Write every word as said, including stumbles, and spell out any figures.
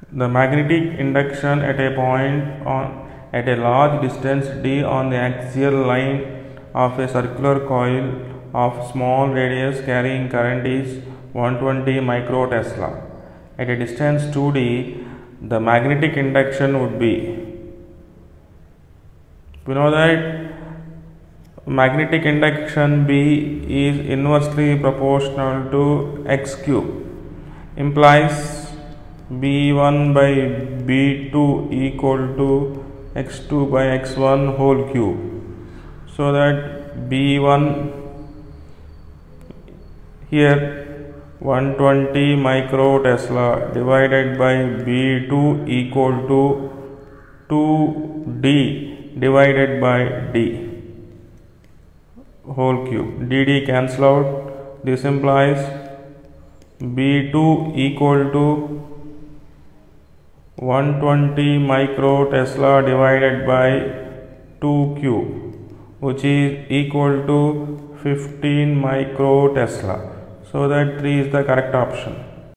The magnetic induction at a point on at a large distance d on the axial line of a circular coil of small radius carrying current is one hundred twenty microtesla. At a distance two d, the magnetic induction would be, we know that magnetic induction B is inversely proportional to x cube, implies B one by B two equal to x two by x one whole cube. So that B one here one hundred twenty microtesla divided by B two equal to two d divided by d whole cube. Dd cancel out. This implies B two equal to one hundred twenty microtesla divided by two cube, which is equal to fifteen microtesla. So that three is the correct option.